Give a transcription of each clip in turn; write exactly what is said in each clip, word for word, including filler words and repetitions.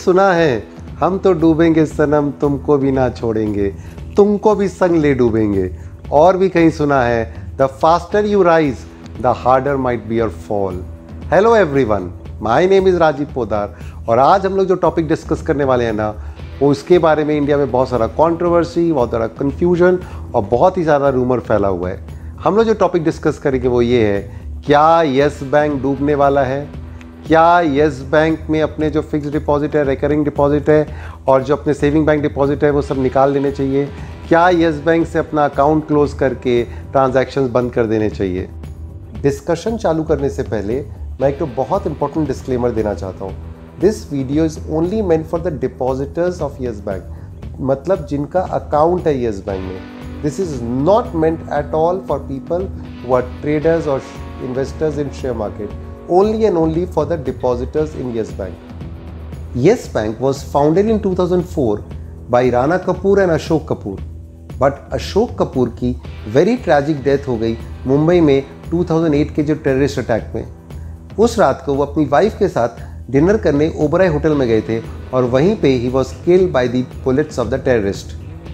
सुना है, हम तो डूबेंगे सनम तुमको भी ना छोड़ेंगे, तुमको भी संग ले डूबेंगे। और भी कहीं सुना है, the faster you rise the harder might be your fall. Hello everyone, my name is Rajeev Podar और आज हम लोग जो टॉपिक डिस्कस करने वाले हैं ना, वो उसके बारे में इंडिया में बहुत सारा कंट्रोवर्सी, बहुत सारा कन्फ्यूजन और बहुत ही ज़्यादा रूमर फैला हुआ है। हम लोग जो टॉपिक डिस्कस करेंगे वो ये है, क्या येस बैंक डूबने वाला है? क्या येस बैंक में अपने जो फिक्स डिपॉजिट है, रिकरिंग डिपॉजिट है और जो अपने सेविंग बैंक डिपॉजिट है वो सब निकाल देने चाहिए? क्या येस बैंक से अपना अकाउंट क्लोज करके ट्रांजैक्शंस बंद कर देने चाहिए? डिस्कशन चालू करने से पहले मैं एक तो बहुत इंपॉर्टेंट डिस्क्लेमर देना चाहता हूँ। This video is only meant for the depositors of Yes Bank, मतलब जिनका अकाउंट है येस बैंक में। This is not meant at all for people who are traders और investors in share market, only and only for the depositors in Yes Bank. Yes Bank was founded in two thousand four by Rana Kapoor and Ashok Kapoor, but Ashok Kapoor की very tragic death हो गई मुंबई में two thousand eight के जो terrorist attack में। उस रात को वो अपनी वाइफ के साथ डिनर करने ओबराय होटल में गए थे और वहीं पे ही was killed by the bullets of the terrorist।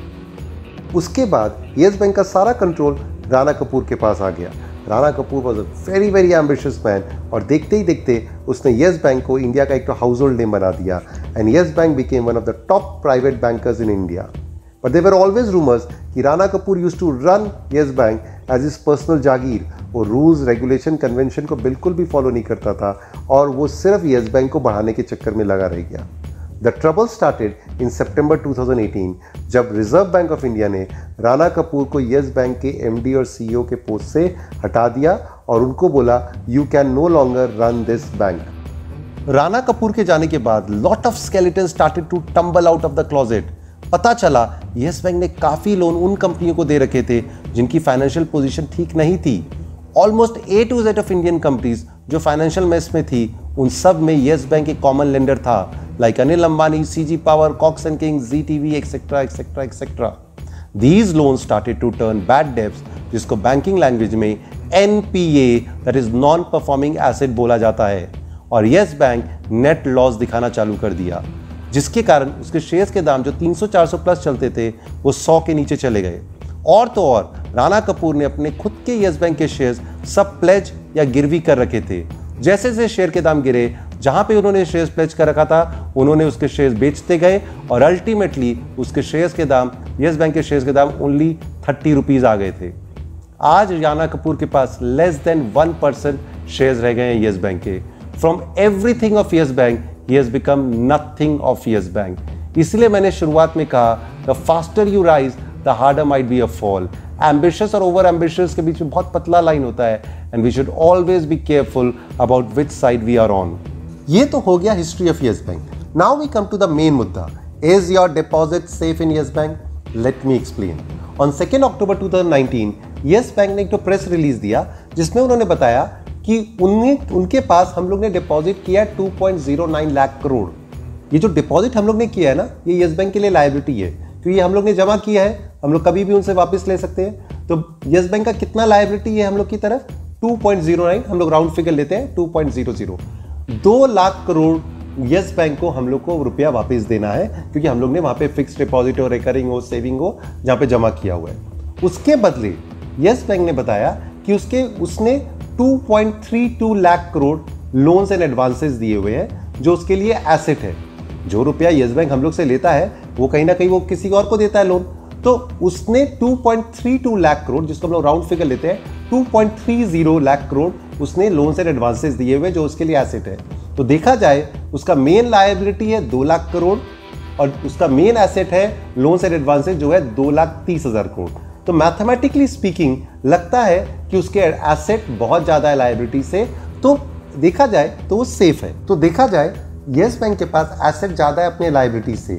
उसके बाद येस बैंक का सारा कंट्रोल राणा कपूर के पास आ गया। Rana Kapoor was a very very ambitious man और देखते ही देखते उसने येस बैंक को इंडिया का एक तो हाउस होल्ड नेम बना दिया and Yes Bank became one of the top private bankers in India. But there were always rumours कि Rana Kapoor used to run Yes Bank as his personal जागीर। वो rules, regulation, convention को बिल्कुल भी follow नहीं करता था और वो सिर्फ येस बैंक को बढ़ाने के चक्कर में लगा रह गया। The trouble started in September two thousand eighteen जब रिजर्व बैंक ऑफ इंडिया ने राणा कपूर को येस बैंक के एमडी और सीईओ के पोस्ट से हटा दिया और उनको बोला, you can no longer run this bank. Rana Kapoor के जाने के बाद lot of skeleton started to tumble out of the closet. पता चला येस बैंक ने काफ़ी लोन उन कंपनियों को दे रखे थे जिनकी फाइनेंशियल पोजीशन ठीक नहीं थी। Almost A to Z of Indian companies जो फाइनेंशियल मेस में थी, उन सब में येस बैंक एक कॉमन लेंडर था, like Anil Ambani, C G Power, Cox and Kings, Z T V, et cetera, et cetera, et cetera. These loans started to turn bad debts, जिसको banking language में N P A, that is non performing asset बोला जाता है। और yes bank net loss दिखाना चालू कर दिया, जिसके कारण उसके शेयर्स के दाम जो तीन सौ चार सौ प्लस चलते थे वो सौ के नीचे चले गए। और तो और राणा कपूर ने अपने खुद के येस बैंक के शेयर्स सब प्लेज या गिरवी कर रखे थे। जैसे जैसे शेयर के दाम गिरे, जहां पे उन्होंने शेयर्स प्लेज कर रखा था, उन्होंने उसके शेयर्स बेचते गए और अल्टीमेटली उसके शेयर्स के दाम, येस बैंक के शेयर्स के दाम ओनली थर्टी रुपीज आ गए थे। आज राणा कपूर के पास less than one percent shares रह गए हैं येस बैंक के। From everything of Yes Bank he has become nothing of Yes Bank. इसलिए मैंने शुरुआत में कहा, the faster you rise the harder might be a fall. Ambitious और ओवर एम्बिशियस के बीच में बहुत पतला लाइन होता है and we should always be careful about which side we are on. ये तो हो गया history of Yes Bank. Now we come to the main मुद्दा, is your deposit safe in Yes Bank? Let me explain. On second October two thousand nineteen Yes Bank ने एक तो press release दिया जिसमें उन्होंने बताया कि उन्हें उनके पास हम लोग ने डिपॉजिट किया two point zero nine lakh crore. ये जो डिपॉजिट हम लोग ने किया है ना, ये येस बैंक के लिए लायबिलिटी है क्योंकि हम लोग ने जमा किया है, हम लोग कभी भी उनसे वापस ले सकते हैं। तो येस बैंक का कितना लायबिलिटी है हम लोग की तरफ? टू पॉइंट ज़ीरो नाइन, हम लोग राउंड फिगर लेते हैं, टू पॉइंट ज़ीरो ज़ीरो। दो लाख करोड़ येस बैंक को हम लोग को रुपया वापस देना है क्योंकि हम लोग ने वहां पे फिक्स डिपॉजिट हो, रिकरिंग हो, सेविंग हो, जहां पे जमा किया हुआ है। उसके बदले येस बैंक ने बताया कि उसके उसने two point three two lakh crore loans and advances दिए हुए हैं जो उसके लिए एसेट है। जो रुपया येस बैंक हम लोग से लेता है वो कहीं ना कहीं वो किसी और को देता है लोन, तो उसने two point three two lakh crore, जिसको हम लोग राउंड फिगर लेते हैं, two point three zero lakh crore उसने लोन्स एंड एडवांसेस दिए हुए जो उसके लिए एसेट है। तो देखा जाए उसका मेन लायबिलिटी है दो लाख करोड़ और उसका मेन एसेट है लोन्स एंड एडवांसेस जो है दो लाख तीस हजार करोड़। तो मैथमेटिकली स्पीकिंग लगता है कि उसके एसेट बहुत ज्यादा है लायबिलिटी से, तो देखा जाए तो वो सेफ है। तो देखा जाए येस बैंक के पास एसेट ज्यादा है अपने लायबिलिटी से।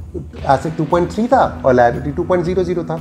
एसेट टू पॉइंट थ्री था और liability two point zero zero था,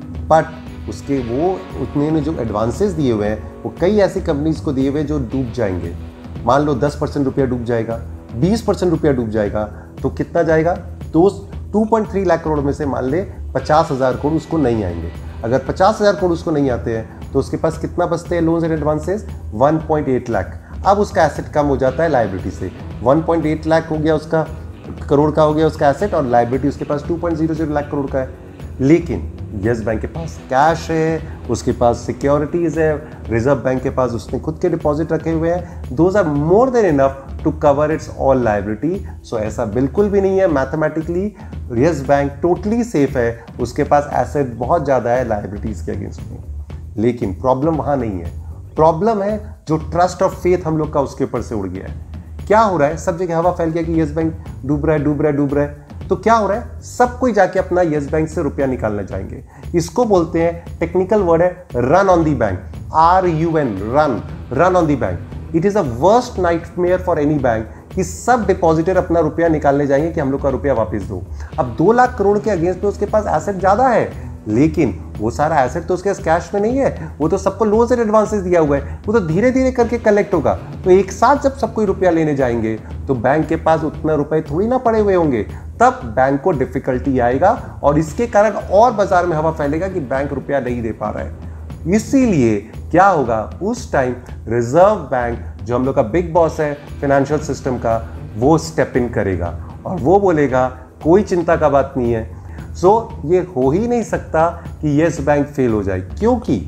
बट उसके वो उतने जो एडवांसेस दिए हुए हैं वो कई ऐसी कंपनीज को दिए हुए जो डूब जाएंगे। मान लो दस परसेंट रुपया डूब जाएगा, बीस परसेंट रुपया डूब जाएगा, तो कितना जाएगा? तो two point three lakh crore में से मान ले पचास हजार करोड़ उसको नहीं आएंगे। अगर पचास हजार करोड़ उसको नहीं आते हैं तो उसके पास कितना बचते हैं loans and advances? One point eight lakh. अब उसका एसेट कम हो जाता है लायबिलिटी से, वन पॉइंट एट लाख हो गया उसका करोड़ का हो गया उसका एसेट और लायबिलिटी उसके पास two point zero zero lakh crore का है। लेकिन यस बैंक के पास कैश है, उसके पास सिक्योरिटीज है, रिजर्व बैंक के पास उसने खुद के डिपॉजिट रखे हुए हैं, those are more than enough to cover its all liability. So ऐसा बिल्कुल भी नहीं है, mathematically yes bank totally safe है, उसके पास एसेट बहुत ज़्यादा है लायबिलिटीज के अगेंस्ट में। लेकिन प्रॉब्लम वहाँ नहीं है, प्रॉब्लम है जो ट्रस्ट और फेथ हम लोग का उसके ऊपर से उड़ गया है। क्या हो रहा है, सब जगह हवा फैल गया कि यस बैंक डूब रहा है डूब रहा है डूब रहा है। तो क्या हो रहा है, सब कोई जाके अपना यस बैंक से रुपया निकालना चाहेंगे। इसको बोलते हैं, टेक्निकल वर्ड है run on the bank, R U N, run run on the bank. It is a worst nightmare for any bank कि सब डिपॉजिटर अपना रुपया निकालने जाएंगे कि हम लोग का रुपया वापस दो। अब दो लाख करोड़ के अगेंस्ट में उसके पास एसेट ज्यादा है, लेकिन वो सारा एसेट तो उसके कैश में नहीं है, वो तो सबको लोन्स एंड एडवांसेस दिया हुआ है, वो तो धीरे धीरे करके कलेक्ट होगा। तो एक साथ जब सब कोई रुपया लेने जाएंगे तो बैंक के पास उतना रुपए थोड़ी ना पड़े हुए होंगे, तब बैंक को डिफिकल्टी आएगा और इसके कारण और बाजार में हवा फैलेगा कि बैंक रुपया नहीं दे पा रहा है। इसीलिए क्या होगा, उस टाइम रिजर्व बैंक जो हम लोग का बिग बॉस है फाइनेंशियल सिस्टम का, वो स्टेप इन करेगा और वो बोलेगा कोई चिंता का बात नहीं है। सो so, ये हो ही नहीं सकता कि यस बैंक फेल हो जाए, क्योंकि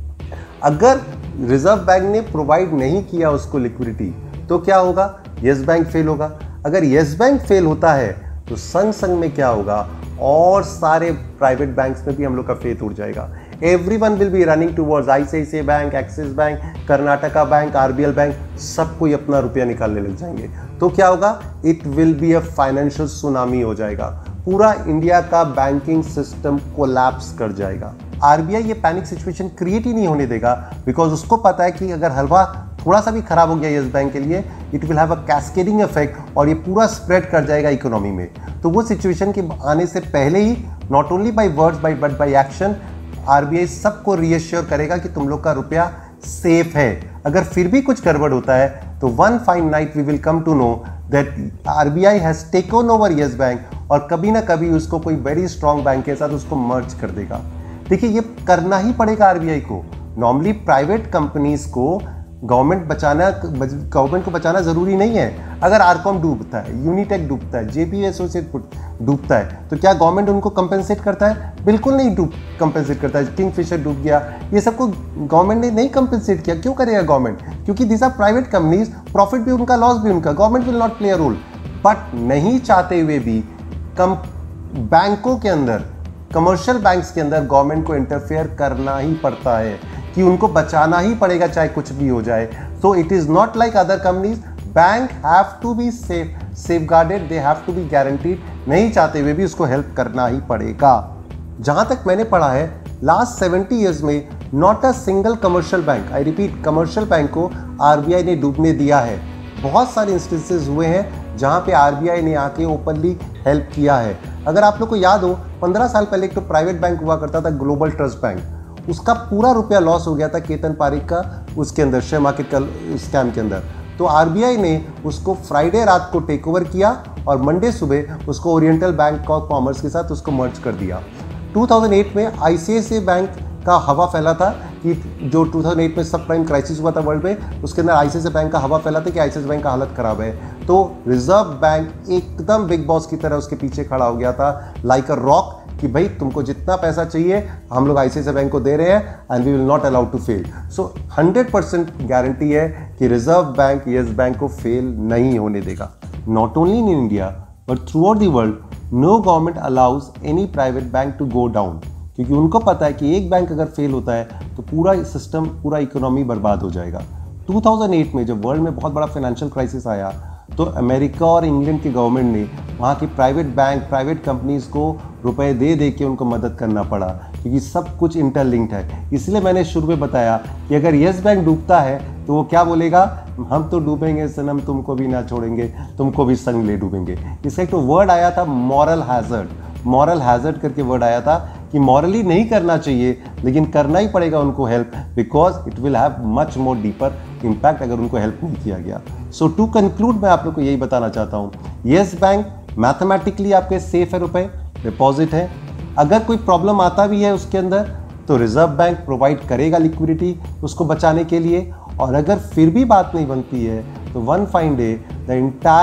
अगर रिजर्व बैंक ने प्रोवाइड नहीं किया उसको लिक्विडिटी तो क्या होगा, यस बैंक फेल होगा। अगर यस बैंक फेल होता है तो संग संग में क्या होगा, और सारे प्राइवेट बैंक्स में भी हम लोग का फेथ उड़ जाएगा। Everyone will be running towards ICICI bank, Axis bank, Karnataka bank, RBL bank, सब कोई अपना रुपया निकालने लग जाएंगे। तो क्या होगा, it will be a financial tsunami हो जाएगा, पूरा इंडिया का बैंकिंग सिस्टम कोलैप्स कर जाएगा। आरबीआई ये पैनिक सिचुएशन क्रिएट ही नहीं होने देगा, बिकॉज उसको पता है कि अगर हलवा थोड़ा सा भी खराब हो गया यस बैंक के लिए, it will have a cascading effect और ये पूरा स्प्रेड कर जाएगा इकोनॉमी में। तो वो सिचुएशन के आने से पहले ही not only by words by but by action RBI सबको रीअश्योर करेगा कि तुम लोग का रुपया सेफ है। अगर फिर भी कुछ गड़बड़ होता है तो one fine night we will come to know that RBI has taken over yes bank और कभी ना कभी उसको कोई वेरी स्ट्रॉन्ग बैंक के साथ उसको मर्ज कर देगा। देखिए, ये करना ही पड़ेगा आरबीआई को। नॉर्मली प्राइवेट कंपनीज को गवर्नमेंट बचाना गवर्नमेंट को बचाना जरूरी नहीं है। अगर आरकॉम डूबता है, यूनिटेक डूबता है, जेपी एसोसिएट डूबता है, तो क्या गवर्नमेंट उनको कंपेंसेट करता है? बिल्कुल नहीं डूब कंपेंसेट करता है। किंगफिशर डूब गया, ये सबको गवर्नमेंट ने नहीं कंपेंसेट किया। क्यों करेगा गवर्नमेंट? क्योंकि this are private companies, profit भी उनका, लॉस भी उनका, government will not play a role. But नहीं चाहते हुए भी कम बैंकों के अंदर, कमर्शियल बैंक्स के अंदर गवर्नमेंट को इंटरफेयर करना ही पड़ता है कि उनको बचाना ही पड़ेगा चाहे कुछ भी हो जाए। So it is not like other companies, bank have to be safe safe guarded, they have to be guaranteed. नहीं चाहते हुए भी उसको हेल्प करना ही पड़ेगा। जहां तक मैंने पढ़ा है, लास्ट सेवेंटी ईयर्स में not a single commercial bank, I repeat, commercial bank को आरबीआई ने डूबने दिया है। बहुत सारे इंस्टेंसेस हुए हैं जहां पे आरबीआई ने आके ओपनली हेल्प किया है। अगर आप लोग को याद हो, पंद्रह साल पहले एक तो प्राइवेट बैंक हुआ करता था, ग्लोबल ट्रस्ट बैंक, उसका पूरा रुपया लॉस हो गया था केतन पारिक का, उसके अंदर शेयर मार्केट का स्कैम के अंदर। तो आरबीआई ने उसको फ्राइडे रात को टेक ओवर किया और मंडे सुबह उसको ओरिएंटल बैंक ऑफ कॉमर्स के साथ उसको मर्ज कर दिया। दो हज़ार आठ में आईसीआईसीआई बैंक का हवा फैला था कि जो दो हज़ार आठ में सब प्राइम क्राइसिस हुआ था वर्ल्ड में, उसके अंदर आईसीआईसीआई बैंक का हवा फैला था कि आईसीआईसीआई बैंक का हालत खराब है। तो रिजर्व बैंक एकदम बिग बॉस की तरह उसके पीछे खड़ा हो गया था, लाइक अ रॉक, कि भाई तुमको जितना पैसा चाहिए हम लोग आईसीआईसीआई बैंक को दे रहे हैं and we will not allowed to fail. So hundred percent guarantee है कि रिजर्व बैंक यस बैंक को फेल नहीं होने देगा। Not only in India but throughout the world, no government allows any private bank to go down, क्योंकि उनको पता है कि एक बैंक अगर फेल होता है तो पूरा सिस्टम, पूरा इकोनॉमी बर्बाद हो जाएगा। दो हज़ार आठ में जब वर्ल्ड में बहुत बड़ा फाइनेंशियल क्राइसिस आया तो अमेरिका और इंग्लैंड की गवर्नमेंट ने वहाँ की प्राइवेट बैंक, प्राइवेट कंपनीज को रुपए दे दे के उनको मदद करना पड़ा, क्योंकि सब कुछ इंटरलिंक्ड है। इसलिए मैंने शुरू में बताया कि अगर येस बैंक डूबता है तो वो क्या बोलेगा, हम तो डूबेंगे सनम, तुमको भी ना छोड़ेंगे, तुमको भी संग ले डूबेंगे। इसका एक तो वर्ड आया था मॉरल हैजर्ड, मॉरल हैजर्ड करके वर्ड आया था कि मॉरली नहीं करना चाहिए लेकिन करना ही पड़ेगा उनको help, because it will have much more deeper impact अगर उनको हेल्प नहीं किया गया। सो टू कंक्लूड मैं आप लोग को यही बताना चाहता हूँ, येस बैंक मैथमेटिकली आपके सेफ है, रुपए डिपॉजिट है। अगर कोई प्रॉब्लम आता भी है उसके अंदर तो रिजर्व बैंक प्रोवाइड करेगा लिक्विडिटी उसको बचाने के लिए, और अगर फिर भी बात नहीं बनती है तो one fine day the entire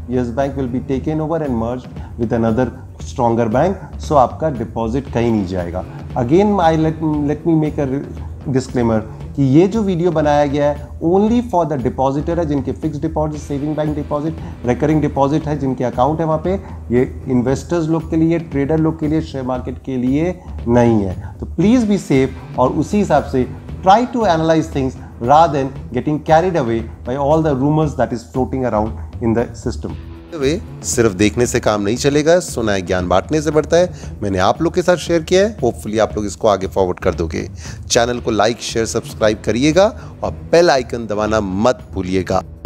yes bank will be taken over and merge with another stronger bank, so आपका डिपॉजिट कहीं नहीं जाएगा। Again I let let me make a disclaimer कि ये जो वीडियो बनाया गया है ओनली फॉर द डिपॉजिटर है, जिनके fix deposit, saving bank deposit, recurring deposit है, जिनके अकाउंट है वहाँ पे। ये इन्वेस्टर्स लोग के लिए, ट्रेडर लोग के लिए, शेयर मार्केट के लिए नहीं है। तो प्लीज़ बी सेफ और उसी हिसाब से try to analyse things rather than getting carried away by all the rumors that is floating around in the system. वे सिर्फ देखने से काम नहीं चलेगा, सुना है ज्ञान बांटने से बढ़ता है। मैंने आप लोग के साथ शेयर किया है, होपफुली आप लोग इसको आगे फॉरवर्ड कर दोगे। चैनल को लाइक शेयर सब्सक्राइब करिएगा और बेल आइकन दबाना मत भूलिएगा।